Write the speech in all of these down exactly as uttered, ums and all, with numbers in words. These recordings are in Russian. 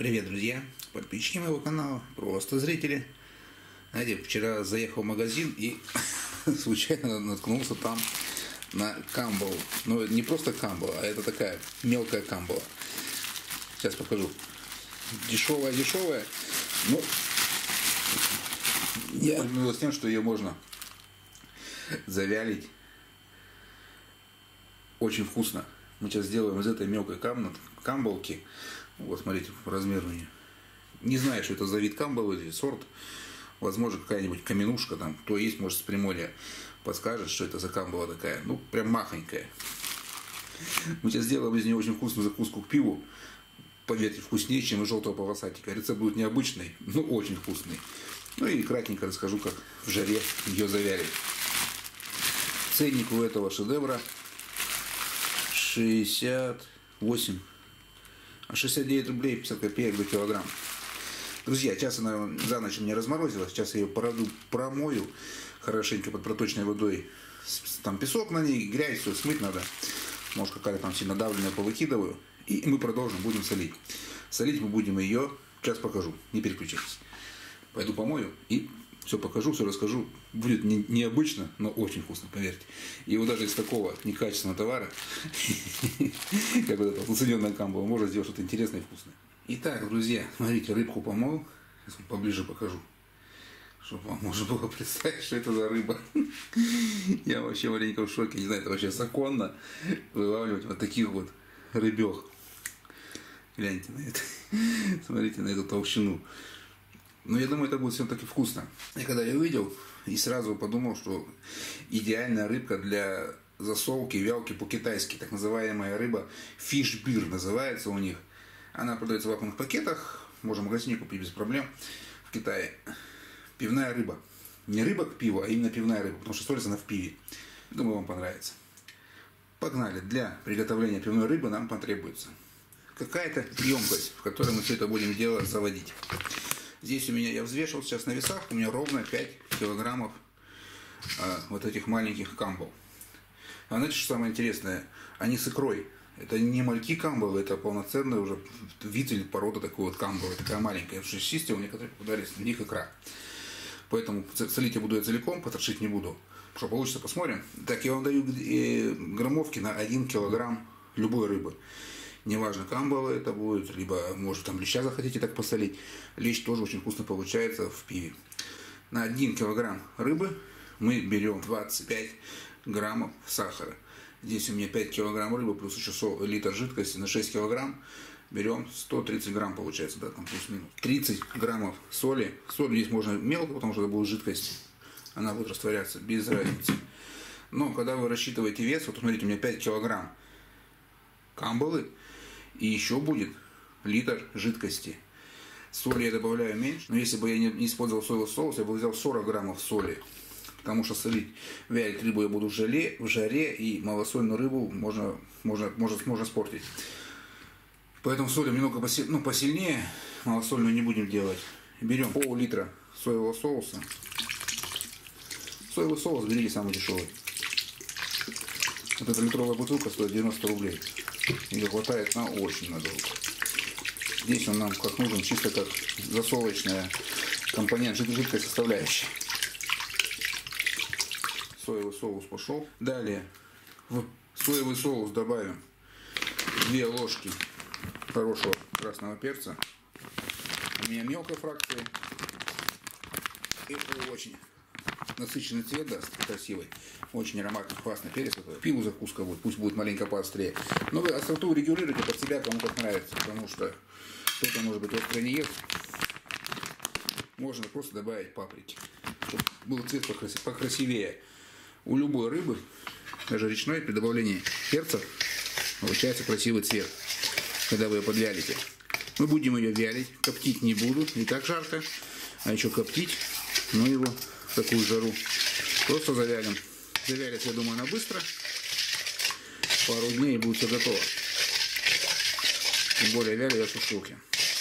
Привет, друзья, подписчики моего канала, просто зрители. Знаете, вчера заехал в магазин и случайно наткнулся там на камбалу. Но не просто камбала, а это такая мелкая камбала. Сейчас покажу. Дешевая-дешевая, но я объяснил с тем, что ее можно завялить. Очень вкусно. Мы сейчас сделаем из этой мелкой камбалки. Вот, смотрите, по размеру у нее. Не знаю, что это за вид камбалы или сорт. Возможно, какая-нибудь каменушка там. Кто есть, может, с Приморья подскажет, что это за камбала такая. Ну, прям махонькая. Мы сейчас сделаем из нее очень вкусную закуску к пиву. Поверьте, вкуснее, чем из желтого полосатика. Рецепт будет необычный, но очень вкусный. Ну и кратенько расскажу, как в жаре ее завялить. Ценник у этого шедевра шестьдесят восемь. шестьдесят девять рублей пятьдесят копеек за килограмм. Друзья, сейчас она за ночь мне разморозила. Сейчас я ее породу, промою хорошенько под проточной водой. Там песок на ней, грязь, все смыть надо. Может, какая-то там сильно давленная повыкидываю. И мы продолжим, будем солить. Солить мы будем ее, сейчас покажу, не переключайтесь. Пойду помою и все покажу, все расскажу. Будет не, необычно, но очень вкусно, поверьте. И вот даже из такого некачественного товара, как вот эта уцененная камбала, можно сделать что-то интересное и вкусное. Итак, друзья, смотрите, рыбку помыл. Сейчас поближе покажу, чтобы вам можно было представить, что это за рыба. Я вообще маленько в шоке. Не знаю, это вообще законно вылавливать вот таких вот рыбёх. Гляньте на это. Смотрите на эту толщину. Но я думаю, это будет все-таки вкусно. Я когда ее увидел, и сразу подумал, что идеальная рыбка для засолки, вялки по-китайски. Так называемая рыба фишбир называется у них. Она продается в вакуумных пакетах. Можно в магазине купить без проблем. В Китае. Пивная рыба. Не рыба к пиву, а именно пивная рыба. Потому что солится она в пиве. Думаю, вам понравится. Погнали. Для приготовления пивной рыбы нам потребуется какая-то емкость, в которой мы все это будем дело заводить. Здесь у меня, я взвешивал сейчас на весах, у меня ровно пять килограммов а, вот этих маленьких камбал. А знаете, что самое интересное? Они с икрой. Это не мальки камбалы, это полноценный уже вид или порода такой вот камбалы. Такая маленькая. Потому что чистил, у некоторых попадались на них икра. Поэтому солить я буду я целиком, потрошить не буду. Что получится, посмотрим. Так, я вам даю граммовки на один килограмм любой рыбы. Неважно, камбала это будет, либо, может, там леща захотите так посолить. Лещ тоже очень вкусно получается в пиве. На один килограмм рыбы мы берем двадцать пять граммов сахара. Здесь у меня пять килограмм рыбы, плюс еще литр жидкости. На шесть килограмм берем сто тридцать грамм, получается, да, там плюс-минус. тридцать граммов соли. Соль здесь можно мелко, потому что это будет жидкость. Она будет растворяться, без разницы. Но когда вы рассчитываете вес, вот смотрите, у меня пять килограмм камбалы. И еще будет литр жидкости. Соли я добавляю меньше. Но если бы я не использовал соевый соус, я бы взял сорок граммов соли. Потому что солить, вялить рыбу я буду в жаре, в жаре и малосольную рыбу можно, можно, можно, можно испортить. Поэтому солим немного посиль, ну, посильнее. Малосольную не будем делать. Берем пол-литра соевого соуса. Соевый соус берите самый дешевый. Вот эта литровая бутылка стоит девяносто рублей. Ее хватает на очень надолго. Здесь он нам как нужен, чисто как засолочная компонент, жидкая составляющая. Соевый соус пошел. Далее в соевый соус добавим две ложки хорошего красного перца. У меня мелкой фракции. И очень насыщенный цвет даст, красивый. Очень ароматный, классный перец. Пиву закуска будет, пусть будет маленько поострее. Но вы остроту регулируйте под себя, кому как нравится. Потому что кто-то, может быть, острый не ест. Можно просто добавить паприки, чтобы был цвет покрасивее. У любой рыбы, даже речной, при добавлении перца получается красивый цвет, когда вы ее подвялите. Мы будем ее вялить, коптить не буду, не так жарко, а еще коптить, но его в такую жару просто завялим. Завялится, я думаю, она быстро. Пару дней и будет все готово. Тем более вялю я в сушилке.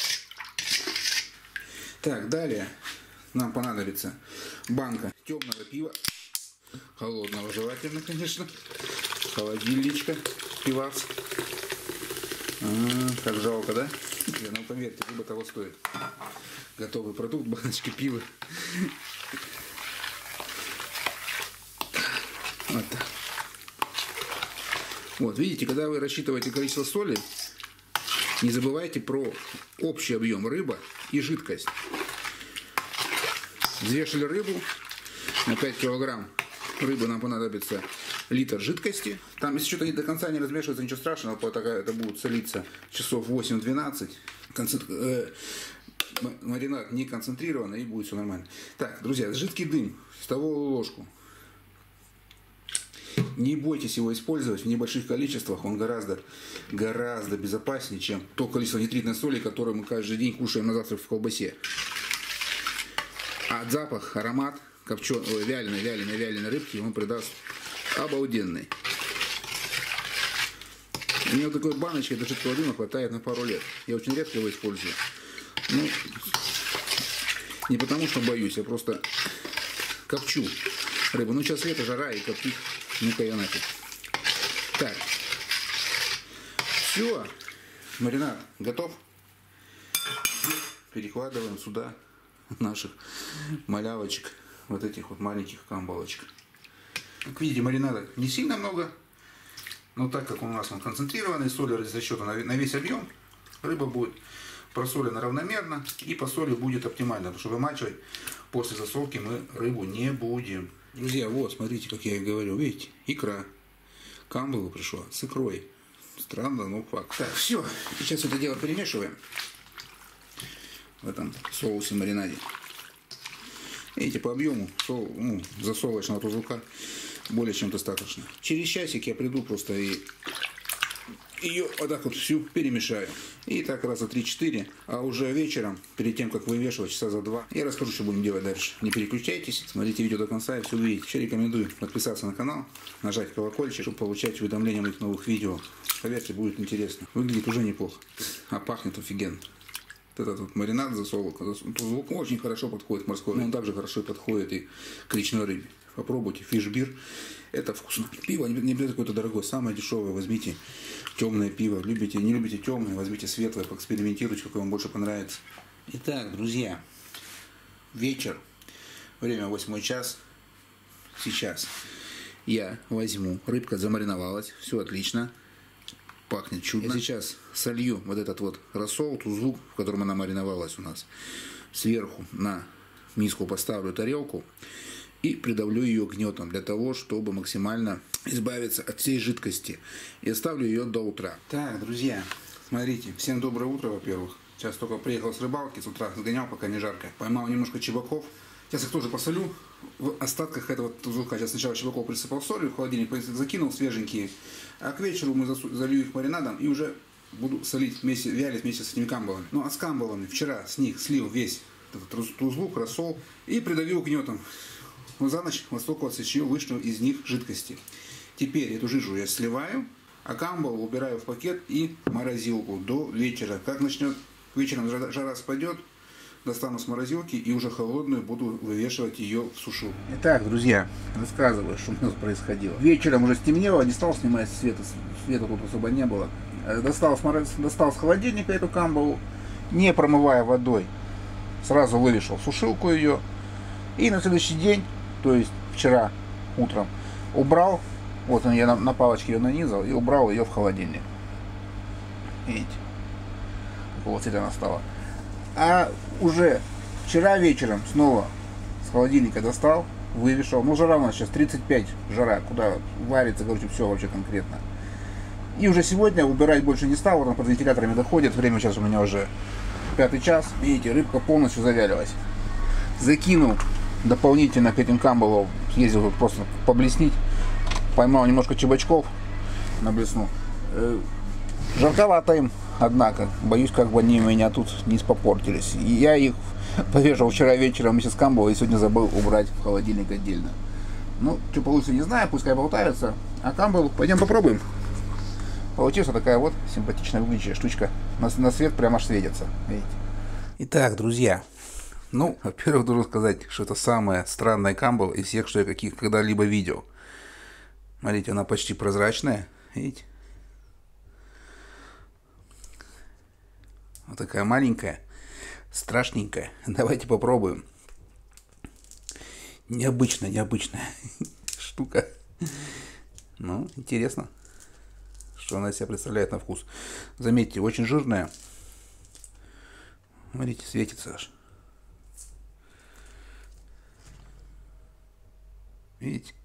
Так, далее нам понадобится банка темного пива. Холодного желательно, конечно. Холодильничка пивас. А, как жалко, да? Ну, поверьте, рыба того стоит. Готовый продукт, баночки пива. Вот так. Вот, видите, когда вы рассчитываете количество соли, не забывайте про общий объем рыба и жидкость. Взвешивали рыбу на пять килограмм. Рыбы нам понадобится литр жидкости. Там, если что-то не до конца не размешивается, ничего страшного, пока это будет солиться часов восемь-двенадцать. Концентр... Э, маринад не концентрированный, и будет все нормально. Так, друзья, жидкий дым, столовую ложку. Не бойтесь его использовать в небольших количествах, он гораздо, гораздо безопаснее, чем то количество нитритной соли, которое мы каждый день кушаем на завтрак в колбасе. А запах, аромат копченой, вяленой, вяленой, вяленой рыбки он придаст обалденный. У меня вот такой баночки до жидкого дыма хватает на пару лет. Я очень редко его использую. Ну, не потому что боюсь, я просто копчу рыбу. Ну, сейчас лето, жара и коптить. Ну-ка я нафиг. Так. Все. Маринад готов. Перекладываем сюда наших малявочек. Вот этих вот маленьких камбалочек. Как видите, маринада не сильно много. Но так как у нас он концентрированный, соль из расчета на весь объем, рыба будет просолена равномерно и по соли будет оптимально. Потому что вымачивать после засолки мы рыбу не будем. Друзья, вот, смотрите, как я и говорил, видите, икра. Камбала пришла с икрой. Странно, но факт. Так, все, сейчас это дело перемешиваем в этом соусе маринаде. Видите, по объему сол, ну, засолочного тузлука более чем достаточно. Через часик я приду просто и ее вот так вот всю перемешаю. И так раза три-четыре. А уже вечером, перед тем, как вывешивать, часа за два, я расскажу, что будем делать дальше. Не переключайтесь, смотрите видео до конца и все увидите. Еще рекомендую подписаться на канал, нажать колокольчик, чтобы получать уведомления о моих новых видео. Поверьте, будет интересно. Выглядит уже неплохо. А пахнет офигенно. Вот этот вот маринад засолок, тузлук очень хорошо подходит к морской. Но он также хорошо подходит и к речной рыбе. Попробуйте, фишбир. Это вкусно. Пиво не обязательно какое-то дорогое, самое дешевое. Возьмите темное пиво. Любите, не любите темное, возьмите светлое, поэкспериментируйте, какое вам больше понравится. Итак, друзья, вечер, время восьмой час. Сейчас я возьму, рыбка замариновалась, все отлично, пахнет чудно. Я сейчас солью вот этот вот рассол, тузлук, в котором она мариновалась у нас, сверху на миску поставлю тарелку. И придавлю ее гнетом для того, чтобы максимально избавиться от всей жидкости. И оставлю ее до утра. Так, друзья, смотрите. Всем доброе утро, во-первых. Сейчас только приехал с рыбалки, с утра сгонял, пока не жарко. Поймал немножко чебаков. Сейчас их тоже посолю. В остатках этого тузлука я сначала чебаков присыпал солью, в холодильник закинул свеженькие. А к вечеру мы залью их маринадом и уже буду солить вместе, вялить вместе с этими камбалами. Ну а с камбалами вчера с них слил весь этот тузлук, рассол и придавил гнетом. Но за ночь вот столько вот сочью вышел из них жидкости. Теперь эту жижу я сливаю, а камбалу убираю в пакет и в морозилку до вечера. Как начнет вечером жара спадет, достану с морозилки и уже холодную буду вывешивать ее в сушу. Итак, друзья, рассказываю, что у нас происходило. Вечером уже стемнело, не стал снимать света, света тут особо не было. Достал с, мороз... Достал с холодильника эту камбалу, не промывая водой, сразу вывешал в сушилку ее. И на следующий день, то есть вчера утром, убрал, вот я на, на палочке ее нанизал и убрал ее в холодильник. Видите, какого цвета она стала. А уже вчера вечером снова с холодильника достал, вывешал. Ну, жара у нас сейчас тридцать пять, жара, куда варится, короче, все вообще конкретно. И уже сегодня убирать больше не стал, вот он под вентиляторами доходит. Время сейчас у меня уже пятый час. Видите, рыбка полностью завялилась. Закинул дополнительно к этим камбалам, съездил тут просто поблеснить, поймал немножко чебачков на блесну. Жарковато им, однако, боюсь, как бы они у меня тут не попортились. И я их повешал вчера вечером вместе с камбалой и сегодня забыл убрать в холодильник отдельно. Ну, что получится, не знаю, пускай болтаются. А камбалу пойдем попробуем. Получилась такая вот симпатичная выглядящая штучка. На, на свет прямо аж светится. Видите? Итак, друзья. Ну, во-первых, должен сказать, что это самая странная камбала из всех, что я каких когда-либо видел. Смотрите, она почти прозрачная. Видите? Вот такая маленькая, страшненькая. Давайте попробуем. Необычная, необычная штука. Ну, интересно, что она из себя представляет на вкус. Заметьте, очень жирная. Смотрите, светится аж. Видите?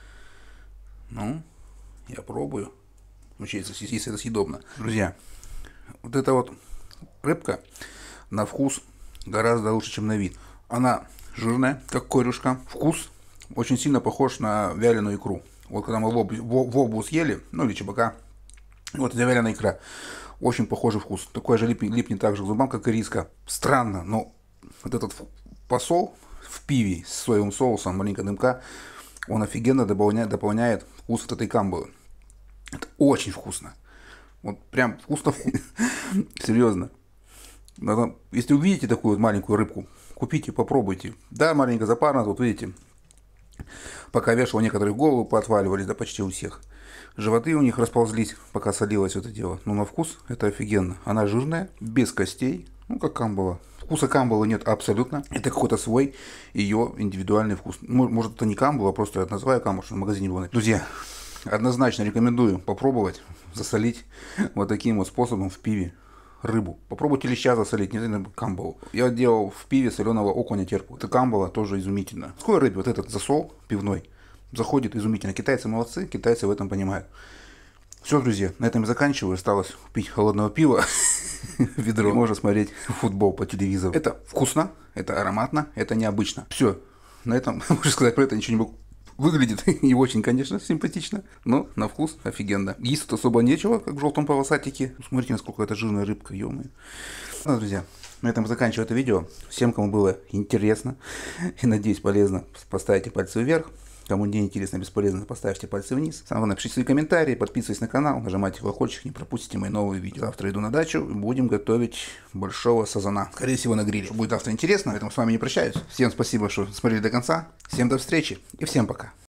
Ну, я пробую. Вообще, если, если это съедобно. Друзья, вот эта вот рыбка на вкус гораздо лучше, чем на вид. Она жирная, как корюшка. Вкус очень сильно похож на вяленую икру. Вот когда мы воблу съели, ну или чебака, вот эта вяленая икра. Очень похожий вкус. Такой же липнет, липнет так же к зубам, как и риска. Странно, но вот этот посол в пиве с соевым соусом, маленькая дымка, он офигенно дополняет, дополняет вкус вот этой камбалы. Это очень вкусно. Вот прям вкусно-вкусно. Серьезно. Надо, если увидите такую вот маленькую рыбку, купите, попробуйте. Да, маленько запарно, вот видите. Пока вешал, некоторые головы поотваливались, да почти у всех. Животы у них расползлись, пока солилось это дело. Но на вкус это офигенно. Она жирная, без костей, ну как камбала. Вкуса камбалы нет абсолютно. Это какой-то свой ее индивидуальный вкус. Может, это не камбала, просто я называю камбалу, что в магазине было. Друзья, однозначно рекомендую попробовать засолить вот таким вот способом в пиве рыбу. Попробуйте леща засолить, не знаю, камбалу. Я делал в пиве соленого окуня терпу. Это камбала тоже изумительно. В какой рыбе вот этот засол пивной заходит изумительно. Китайцы молодцы, китайцы в этом понимают. Все, друзья, на этом я заканчиваю. Осталось пить холодного пива, ведро. И можно смотреть футбол по телевизору. Это вкусно, это ароматно, это необычно. Все, на этом, можно сказать, про это ничего не могу. Выглядит не очень, конечно, симпатично, но на вкус офигенно. Есть тут особо нечего, как в желтом полосатике. Смотрите, насколько это жирная рыбка, ё-моё. Ну, друзья, на этом заканчиваю это видео. Всем, кому было интересно и, надеюсь, полезно, поставьте пальцы вверх. Кому не интересно, бесполезно, поставьте пальцы вниз. Самое главное, пишите свои комментарии, подписывайтесь на канал, нажимайте колокольчик, не пропустите мои новые видео. Завтра иду на дачу, будем готовить большого сазана. Скорее всего, на гриле. Будет завтра интересно, поэтому с вами не прощаюсь. Всем спасибо, что смотрели до конца. Всем до встречи и всем пока.